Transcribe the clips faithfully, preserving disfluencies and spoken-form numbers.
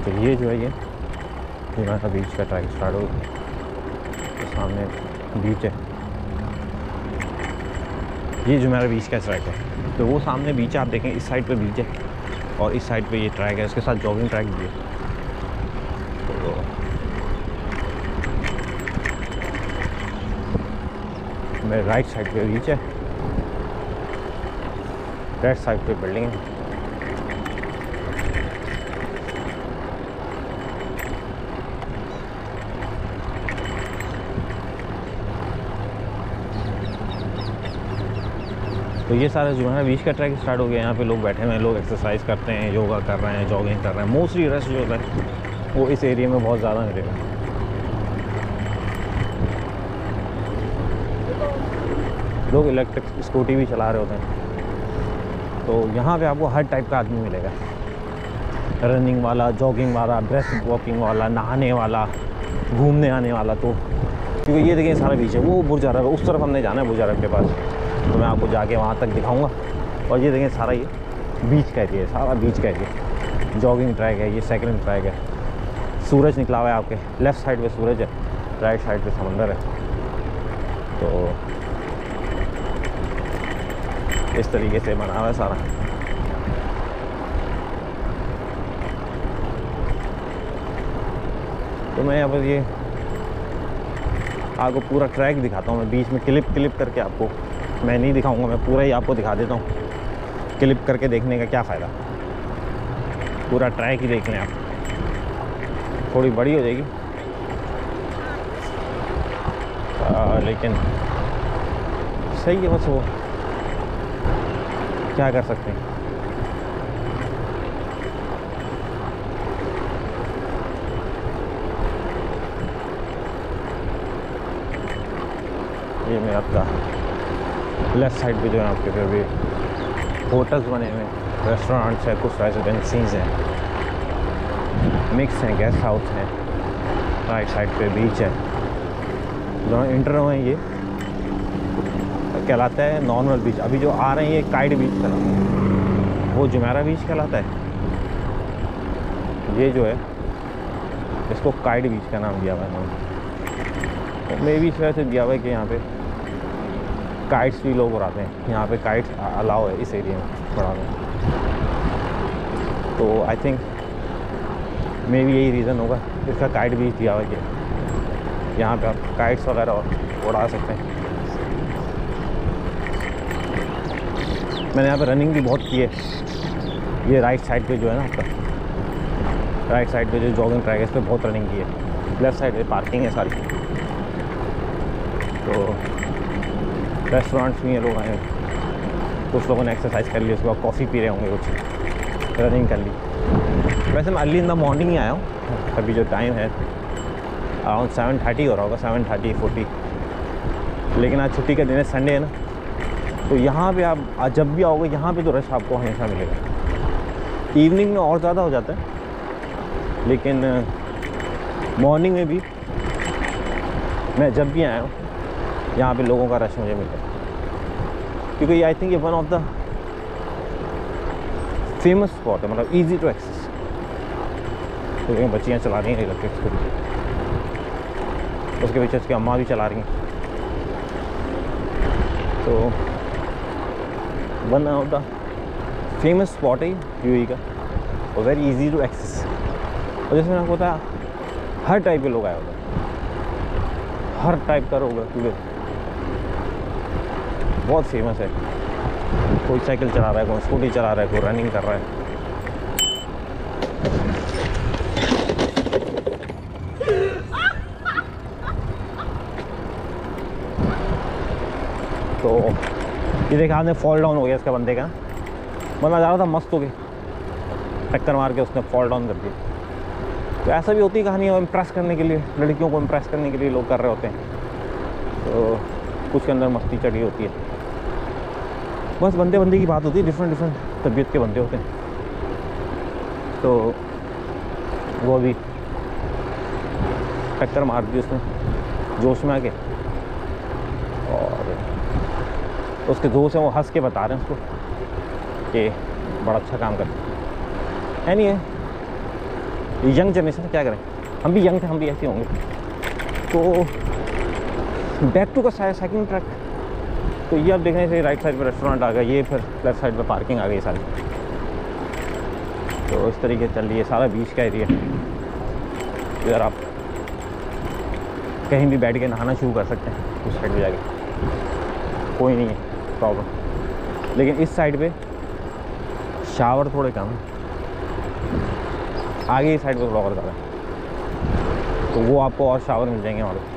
तो ये जो है ये जुमेरा बीच का ट्रैक स्टार्ट हो गया। तो सामने बीच है, ये जुमेरा बीच का ट्रैक है। तो वो सामने बीच है, आप देखें इस साइड पे बीच है और इस साइड पे ये ट्रैक है, उसके साथ जॉगिंग ट्रैक भी है। तो मेरे राइट साइड पे बीच है, लेफ्ट साइड पे बिल्डिंग है। तो ये सारा जुमेरा बीच का ट्रैक स्टार्ट हो गया। यहाँ पे लोग बैठे हुए हैं, लोग एक्सरसाइज करते हैं, योगा कर रहे हैं, जॉगिंग कर रहे हैं। मोस्टली रश जो होता है वो इस एरिया में बहुत ज़्यादा मिलेगा। लोग इलेक्ट्रिक स्कूटी भी चला रहे होते हैं। तो यहाँ पे आपको हर टाइप का आदमी मिलेगा, रनिंग वाला, जॉगिंग वाला, ब्रेस्ट वॉकिंग वाला, नहाने वाला, घूमने आने वाला। तो क्योंकि ये देखिए सारा बीच है, वो बुर्ज अरब है, उस तरफ हमने जाना है बुर्ज अरब के पास, तो मैं आपको जाके वहाँ तक दिखाऊंगा। और ये देखें सारा ये बीच का एरिया है, सारा बीच का एरिया। जॉगिंग ट्रैक है, ये सेकंड ट्रैक है। सूरज निकला हुआ है आपके लेफ़्ट साइड पे, सूरज है, राइट साइड पे समंदर है। तो इस तरीके से बना हुआ है सारा। तो मैं यहाँ पर ये आपको पूरा ट्रैक दिखाता हूँ। मैं बीच में क्लिप क्लिप करके आपको, मैं नहीं दिखाऊंगा, मैं पूरा ही आपको दिखा देता हूँ। क्लिप करके देखने का क्या फ़ायदा, पूरा ट्रैक ही देख लें आप। थोड़ी बड़ी हो जाएगी आ, लेकिन सही है, बस वो क्या कर सकते हैं। ये मैं आपका लेफ़्ट साइड पे जो है आपके फिर भी होटल्स बने हुए हैं, रेस्टोरेंट्स हैं, कुछ रेजिडेंसीज हैं, मिक्स हैं, गेस्ट हाउस हैं। राइट साइड पे बीच है। दोनों इंटर हुए हैं, ये कहलाता है नॉर्मल बीच। अभी जो आ रहे हैं ये काइट बीच कहलाता है, वो जुमेरा बीच कहलाता है। ये जो है इसको काइट बीच का नाम दिया हुआ है। तो मे भी इस वजह से दिया हुआ है कि यहाँ पे काइट्स भी लोग उड़ाते हैं। यहाँ पे काइट्स अलाउ है इस एरिया में उड़ाने। तो आई थिंक मे भी यही रीज़न होगा इसका काइट बीच दिया हुआ है कि यहाँ पे आप काइट्स वगैरह उड़ा सकते हैं। मैंने यहाँ पे रनिंग भी बहुत की है। ये राइट साइड पे जो है ना आपका, राइट साइड पे जो जॉगिंग ट्रैक है इस पर बहुत रनिंग की है। लेफ़्ट साइड पे पार्किंग है सारी। तो रेस्टोरेंट्स भी हैं, लोग आए हैं, कुछ लोगों ने एक्सरसाइज कर ली, उसके बाद कॉफ़ी पी रहे होंगे, कुछ रनिंग कर ली। वैसे मैं अर्ली इन द मॉर्निंग ही आया हूँ। अभी जो टाइम है अराउंड सेवन थर्टी हो रहा होगा, सेवन थर्टी फोर्टी। लेकिन आज छुट्टी का दिन है, संडे है ना, तो यहाँ पे आप आज जब भी आओगे यहाँ पे तो रश आपको हमेशा मिलेगा। इवनिंग में और ज़्यादा हो जाता है, लेकिन मॉर्निंग में भी मैं जब भी आया हूँ यहाँ पे लोगों का रश मुझे मिलता है। क्योंकि आई थिंक ये one of the famous spot है, मतलब इजी टू एक्सेस। तो बच्चियाँ चला रही हैं इलेक्ट्रिक स्कूटी, उसके पीछे उसकी अम्मा भी चला रही हैं। तो one of the famous spot है यूएई का, और वेरी इजी टू एक्सेस। और जैसे मैंने आपको बताया हर टाइप के लोग आए होते हैं, हर टाइप का होगा, क्योंकि बहुत फेमस है। कोई साइकिल चला रहा है, कोई स्कूटी चला रहा है, कोई रनिंग कर रहा है। तो ये देखा आपने, फॉल डाउन हो गया इसका बंदे का। बंदा जा रहा था मस्त हो गया, टक्कर मार के उसने फॉल डाउन कर दिया। तो ऐसा भी होती है कहानी, इम्प्रेस करने के लिए, लड़कियों को इम्प्रेस करने के लिए लोग कर रहे होते हैं। तो कुछ के अंदर मस्ती चढ़ी होती है। बस बंदे बंदे की बात होती है, डिफरेंट डिफरेंट तबीयत के बंदे होते हैं। तो वो भी टक्कर मार दी उसने जोश में आके, और उसके दोस्त हैं वो हंस के बता रहे हैं उसको कि बड़ा अच्छा काम करते हैं। एनीवे यंग जनरेशन क्या करें, हम भी यंग थे, हम भी ऐसे होंगे। तो बैक टू का सेकंड ट्रैक, तो ये आप देखने से राइट साइड पे रेस्टोरेंट आ गया, ये फिर लेफ्ट साइड पे पार्किंग आ गई सारी। तो इस तरीके से चल रही है, सारा बीच का एरिया। इधर आप कहीं भी बैठ के नहाना शुरू कर सकते हैं उस साइड पे जाके, कोई नहीं है प्रॉब्लम। लेकिन इस साइड पे शावर थोड़े कम है, आगे इस साइड पे थोड़ा और ज़्यादा है, तो वो आपको और शावर मिल जाएंगे वहाँ पे।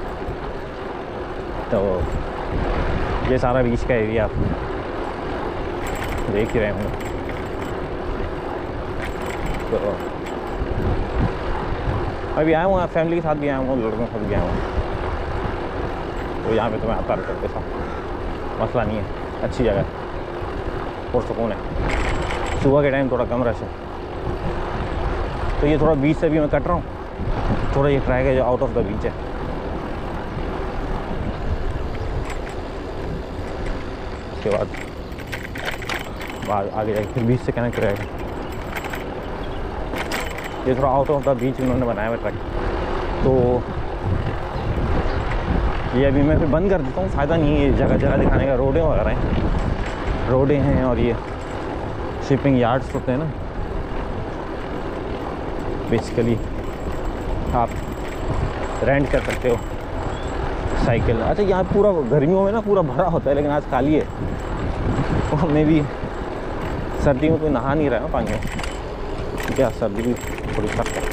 तो ये सारा बीच का एरिया आप देख ही रहे होंगे। तो अभी आया हूँ, फैमिली के साथ भी आया हूँ, लड़कों के साथ भी आया हूँ। तो यहाँ पे तो मैं आता रहता हूँ, मसला नहीं है, अच्छी जगह है और सुकून है। सुबह के टाइम थोड़ा कम रश है। तो ये थोड़ा बीच से भी मैं कट रहा हूँ, थोड़ा ये ट्रैक है जो आउट ऑफ द बीच है। उसके बाद बाद आगे जाके फिर बीच से कनेक्ट रहेगा। ये थोड़ा आउट ऑफ द बीच इन्होंने बनाया हुआ ट्रैक। तो ये अभी मैं फिर बंद कर देता हूँ, फ़ायदा नहीं है ये जगह जगह दिखाने का। रोडें वगैरह हैं, रोडें हैं और ये शिपिंग यार्ड्स होते हैं ना, बेसिकली आप रेंट कर सकते हो साइकिल। अच्छा यहाँ पूरा गर्मियों में ना पूरा भरा होता है, लेकिन आज खाली है। तो हमें भी सर्दी में कोई नहा नहीं रहा है पानी में, क्या सर्दी भी थोड़ी सख्त है।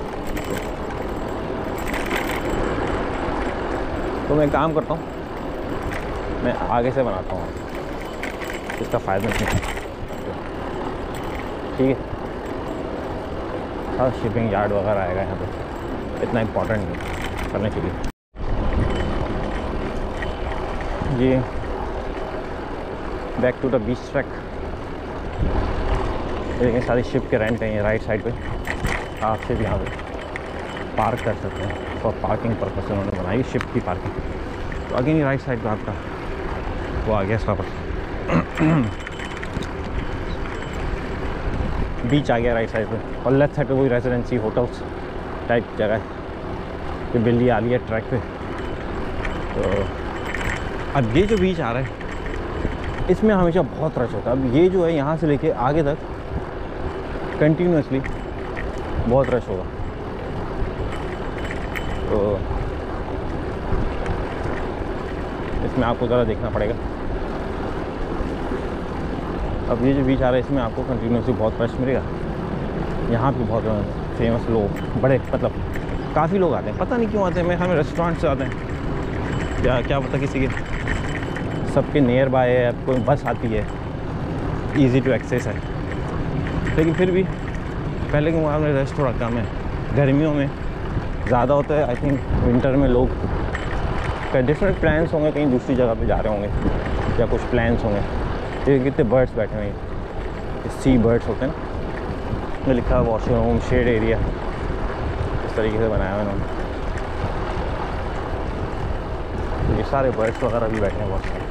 तो मैं काम करता हूँ, मैं आगे से बनाता हूँ, इसका फ़ायदा नहीं है, ठीक है। हाँ शिपिंग यार्ड वगैरह आएगा यहाँ पे, इतना इम्पोर्टेंट नहीं करने के लिए। ये back to the beach track, लेकिन सारी शिप के रेंट हैं। ये राइट साइड पे आप सिर्फ यहाँ पे पार्क कर सकते हैं, फॉर पार्किंग पर्पस से उन्होंने बनाई शिप की पार्किंग। तो अगेन ही राइट साइड पे आपका वो आ गया स्टॉपर, बीच आ गया राइट साइड पे, और लेफ्ट साइड पे वही रेजिडेंसी होटल्स टाइप जगह है। ये बिल्ली आ रही है ट्रैक पे। तो अब ये जो बीच आ रहा है इसमें हमेशा बहुत रश होता है। अब ये जो है यहाँ से लेके आगे तक कंटिन्यूसली बहुत रश होगा। तो इसमें आपको ज़रा देखना पड़ेगा। अब ये जो बीच आ रहा है इसमें आपको कंटिन्यूसली बहुत रश मिलेगा। यहाँ पे बहुत फेमस लोग, बड़े मतलब काफ़ी लोग आते हैं, पता नहीं क्यों आते हैं। मैं हमें रेस्टोरेंट से आते हैं, क्या क्या पता किसी के सबके नियर बाय है, कोई बस आती है, इजी टू एक्सेस है। लेकिन फिर भी पहले के मुकाबले रश थोड़ा कम है। गर्मियों में ज़्यादा होता है, आई थिंक विंटर में लोग कई डिफरेंट प्लान्स होंगे, कहीं दूसरी जगह पे जा रहे होंगे या कुछ प्लान्स होंगे। ये कितने बर्ड्स बैठे हुए हैं, सी बर्ड्स होते हैं ना, में लिखा है वॉशरूम शेड एरिया, इस तरीके से बनाया हुआ इन्होंने। तो ये सारे बर्ड्स वगैरह भी बैठे हैं बहुत सारे।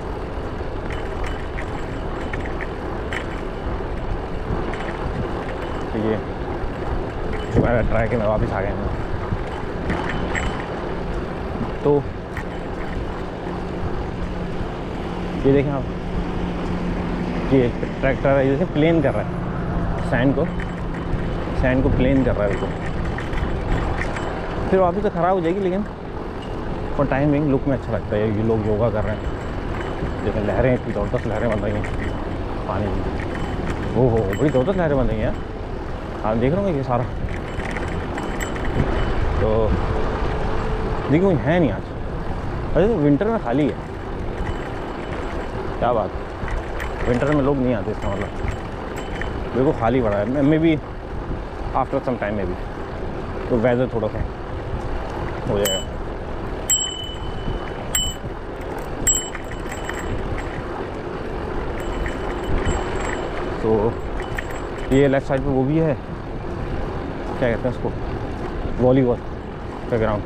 तो ये जो मेरा ट्रैक है मैं वापस आ गया हूँ। तो ये देखें आप, ये ट्रैक्टर है, जैसे प्लेन कर रहा है सैंड को, सैंड को प्लेन कर रहा है उसको। फिर वापस तो ख़राब हो जाएगी, लेकिन फॉर टाइम बिंग लुक में अच्छा लगता है। ये लोग योगा कर रहे हैं, जैसे लहरें, इतनी ज़बरदस्त लहरें बन रही हैं पानी की। ओ हो बड़ी ज़बरदस्त लहरें बन रही हैं, आप देख रहे होंगे ये सारा। तो देखिए कोई है नहीं आज, अरे तो विंटर में खाली है, क्या बात है। विंटर में लोग नहीं आते, इसका मतलब बिल्कुल खाली पड़ा है। Maybe after some time में भी तो वेदर थोड़ा सा हो जाएगा। तो ये लेफ्ट साइड पे वो भी है, क्या कहते हैं उसको, वॉलीबॉल का ग्राउंड।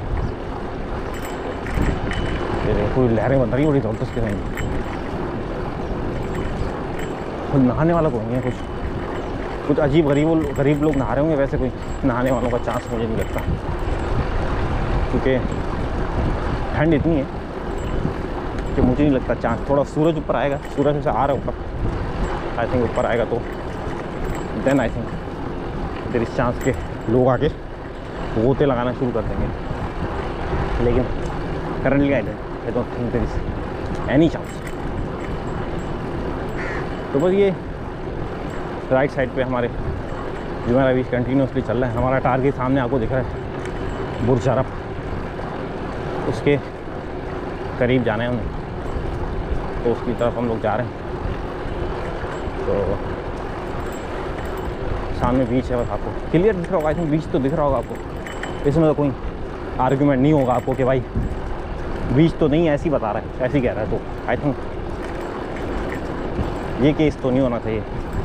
ये देखो पूरी लहरें बन रही हैं बड़ी ज़बरदस्त किस्म की। नहाने वाला कोई नहीं है कुछ, कुछ अजीब गरीब गरीब लोग नहा रहे होंगे, वैसे कोई नहाने वालों का चांस मुझे नहीं लगता, क्योंकि ठंड इतनी है कि मुझे नहीं लगता चांस। थोड़ा सूरज ऊपर आएगा, सूरज से आ रहा है ऊपर, आई थिंक ऊपर आएगा तो then I think there is chance के लोग आके गोते लगाना शुरू कर देंगे, लेकिन currently I I don't think there is any chance. तो बस ये राइट साइड पे हमारे जुमेरा बीच कंटिन्यूसली चल रहा है। हमारा टारगेट सामने आपको दिख रहा है, बुर्ज अरब, उसके करीब जाना है हमें, तो उसकी तरफ हम लोग जा रहे हैं। तो सामने बीच है, बस आपको क्लियर दिख रहा होगा, आई थिंक बीच तो दिख रहा होगा आपको। इसमें तो कोई आर्ग्यूमेंट नहीं होगा आपको कि भाई बीच तो नहीं, ऐसी बता रहा है, ऐसी कह रहा है, तो आई थिंक ये केस तो नहीं होना चाहिए।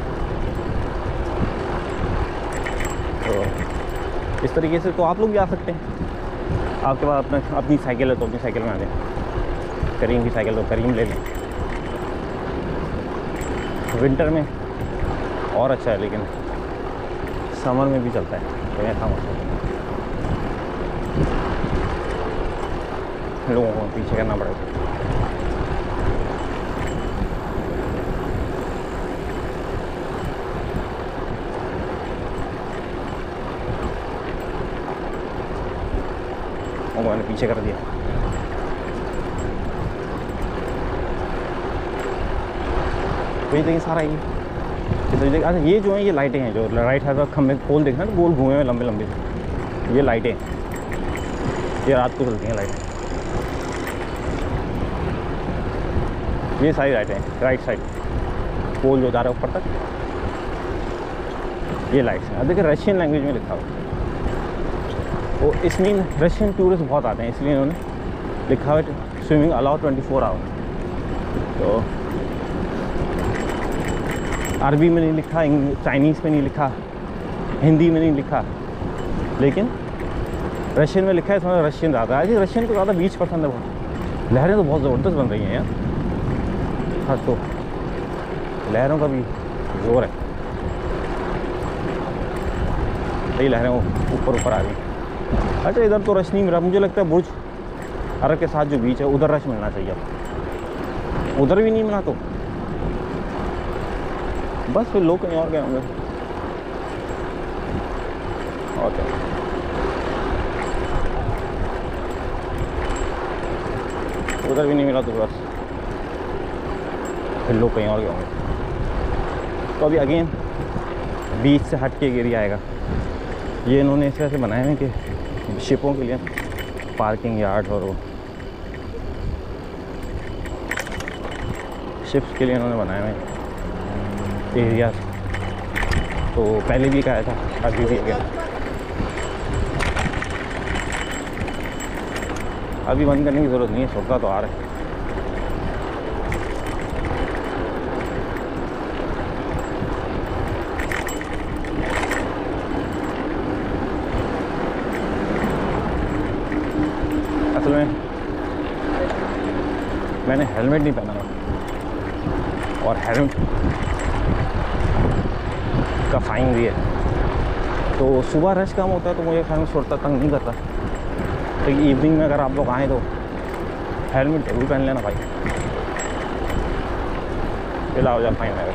तो इस तरीके से तो आप लोग भी आ सकते हैं, आपके पास अपना अपनी साइकिल है तो अपनी साइकिल में आ जाए। करीम की साइकिल तो करीम ले लें। विंटर में और अच्छा है, लेकिन समर में भी चलता है तो ऐसा मौसम लोगों को पीछे करना पड़ेगा। वो मैंने पीछे कर दिया। वही देखिए सारा ये देखिए। अच्छा ये जो है ये लाइटें हैं, जो राइट साइड पर खम्भे पोल देखना तो गोल घूमे हुए लंबे लंबे, ये लाइटें, ये रात को चलती हैं लाइटें। ये सारी लाइटें हैं राइट साइड, पोल जो जा रहा है ऊपर तक, ये लाइट्स हैं। अब देखिए रशियन लैंग्वेज में लिखा हुआ, वो इसमें रशियन टूरिस्ट बहुत आते हैं, इसलिए उन्होंने लिखा हुआ है swimming allow twenty four hour. तो अरबी में नहीं लिखा, चाइनीज़ में नहीं लिखा, हिंदी में नहीं लिखा, लेकिन रशियन में लिखा है। इसमें रशियन ज़्यादा है, रशियन को ज़्यादा बीच पसंद है बहुत। लहरें तो बहुत ज़बरदस्त बन रही हैं यार, हाँ तो लहरों का भी जोर है, सही लहरें ऊपर ऊपर आ रही हैं। अच्छा इधर तो रश नहीं मिला, मुझे लगता है बुर्ज अरब के साथ जो बीच है उधर रश मिलना चाहिए, उधर भी नहीं मिला तो बस फिर लोग कहीं और गए होंगे। और क्या, उधर भी नहीं मिला तो बस फिर लोग कहीं और गए होंगे। तो अभी अगेन बीच से हट के एरिया आएगा। ये इन्होंने इस तरह से बनाए हैं कि शिपों के लिए पार्किंग यार्ड और वो शिप्स के लिए इन्होंने बनाए हुए एरिया। तो पहले भी कहा था, अभी भी गया, अभी बंद करने की ज़रूरत नहीं है, सुविधा तो आ रहा है। असल में मैंने हेलमेट नहीं पहना था और हेलमेट का फाइन भी है, तो सुबह रश कम होता है तो मुझे ख्याल में छोड़ता तंग नहीं करता। तो इवनिंग में अगर आप लोग आएँ तो हेलमेट जरूर पहन लेना भाई, फिलहाल हो जाए फाइन आएगा।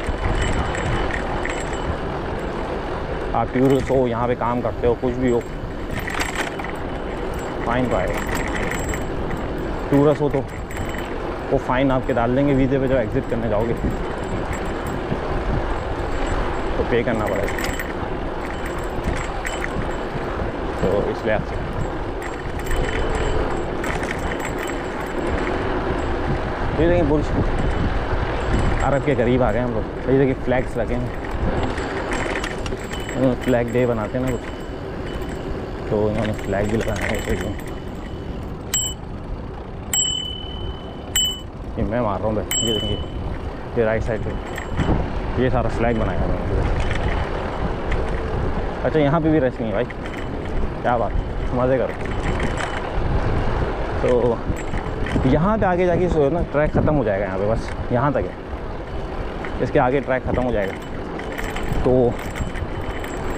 आप टूरिस्ट हो, यहाँ पे काम करते हो, कुछ भी हो, फाइन तो आएगा। टूरिस्ट हो तो वो फ़ाइन आपके डाल देंगे वीज़े पे, जब एग्ज़िट करने जाओगे तो पे करना पड़ेगा। तो इसलिए आपसे ये देखिए बुर्ज अरब के करीब आ गए हम लोग। ये देखिए फ्लैग्स लगे हैं, फ्लैग डे बनाते हैं ना कुछ, तो इन्होंने फ्लैग भी लगाए हैं। इसलिए ये मैं मार रहा हूँ भाई, ये देखिए ये राइट साइड पे ये सारा फ्लैग बनाया है मैंने। अच्छा यहाँ पे भी रेस्ट नहीं है भाई, क्या बात, मज़े करो। तो यहाँ पे आगे जाके सो ना ट्रैक ख़त्म हो जाएगा, यहाँ पे बस यहाँ तक है, इसके आगे ट्रैक ख़त्म हो जाएगा। तो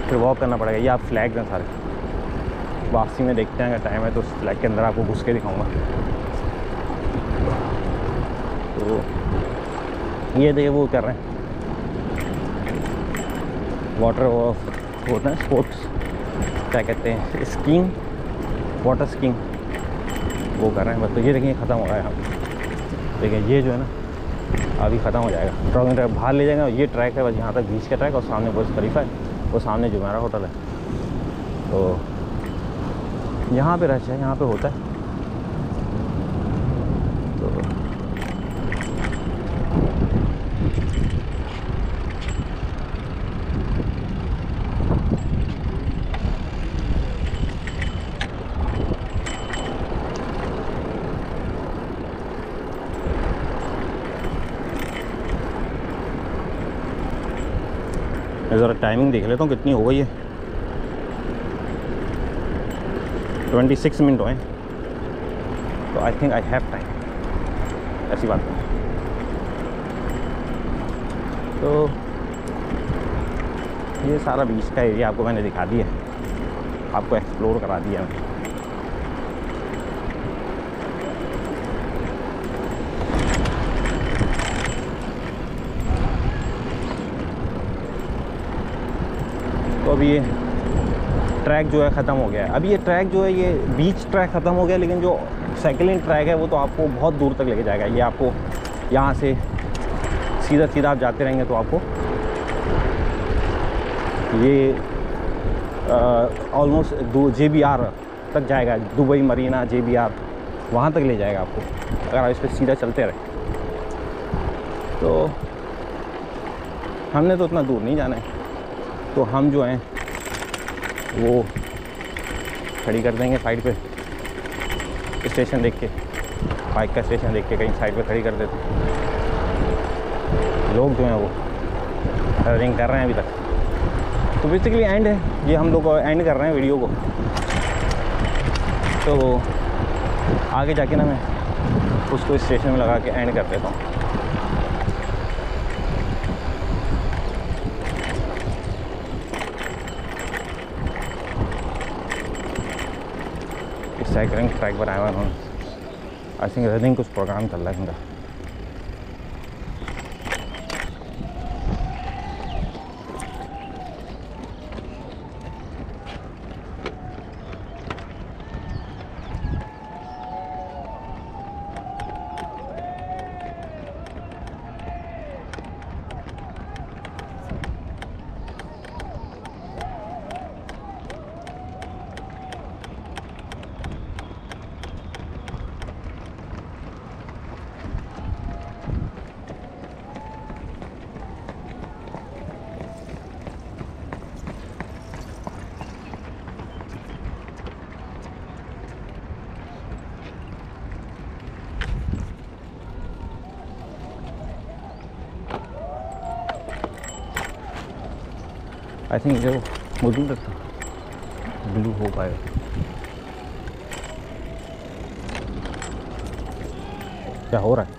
फिर वॉक करना पड़ेगा। ये आप फ्लैग्स हैं सारे, वापसी में देखते हैं अगर टाइम है तो उस फ्लैग के अंदर आपको घुस के दिखाऊंगा। तो ये देखिए वो कर रहे हैं वाटर होता है स्पोर्ट्स, क्या कहते हैं, स्कीइंग, वाटर स्कीइंग, वो कर रहे हैं बस। तो ये देखिए ख़त्म हो रहा है यहाँ पे। देखिए ये जो है ना अभी ख़त्म हो जाएगा, ट्रॉकिंग ट्रैक बाहर ले जाएगा। ये ट्रैक है बस यहाँ तक बीच का ट्रैक, और सामने बुर्ज खलीफा है, वो सामने जुमेरा होटल है। तो यहाँ पे रश है, यहाँ पे होता है। तो ज़रा टाइमिंग देख लेता हूँ कितनी हो गई है। ट्वेंटी सिक्स मिनट हुए, तो I think I have time, ऐसी बात नहीं। तो ये सारा बीच का एरिया आपको मैंने दिखा दिया, आपको एक्सप्लोर करा दिया मैंने। तो अभी ये ट्रैक जो है ख़त्म हो गया है। अभी ये ट्रैक जो है ये बीच ट्रैक ख़त्म हो गया, लेकिन जो साइकिलिंग ट्रैक है वो तो आपको बहुत दूर तक लेके जाएगा। ये आपको यहाँ से सीधा सीधा आप जाते रहेंगे तो आपको ये ऑलमोस्ट दो जे बी आर तक जाएगा, Dubai marina J B R वहाँ तक ले जाएगा आपको, अगर आप इस पर सीधा चलते रहे। तो हमने तो उतना दूर नहीं जाना है, तो हम जो हैं वो खड़ी कर देंगे साइड पे, स्टेशन देख के, बाइक का स्टेशन देख के कहीं साइड पे खड़ी कर देते। लोग जो हैं वो रनिंग कर रहे हैं अभी तक। तो बेसिकली एंड है ये, हम लोग एंड कर रहे हैं वीडियो को। तो आगे जाके ना मैं उसको स्टेशन में लगा के एंड कर देता हूँ। साइकिलिंग ट्रैक पर आया हुआ हूँ। आई थिंक रनिंग कुछ प्रोग्राम चल रहा है उनका। आई थिंक जो मौजूद था ब्लू हो पाएगा। क्या हो रहा है?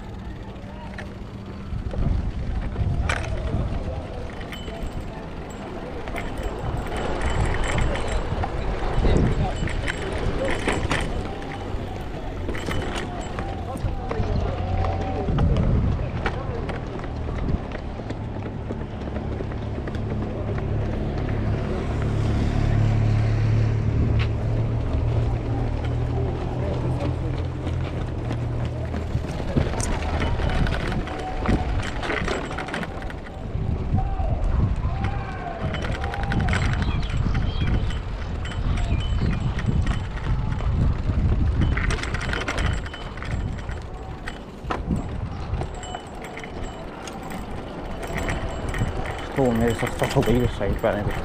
तो मेरे साथ स्टॉप हो गई उस साइड पर आने पे।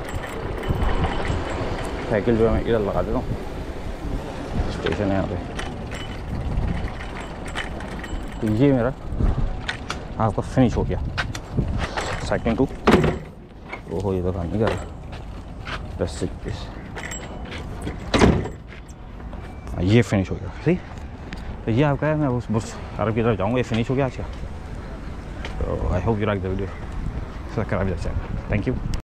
साइकिल जो है मैं इधर लगा देता हूँ, स्टेशन है यहाँ पे। तो ये मेरा आपका फिनिश हो गया साइकिलिंग टू। ओहो ये तो काम नहीं कर रहा, दस से पीस ये फिनिश हो गया। सही, तो ये आपका है। मैं उस बुर्ज अरब की तरफ जाऊँगा, ये फिनिश हो गया आज का। तो I hope you like the video. Subscribe करा भी अच्छा। Thank you.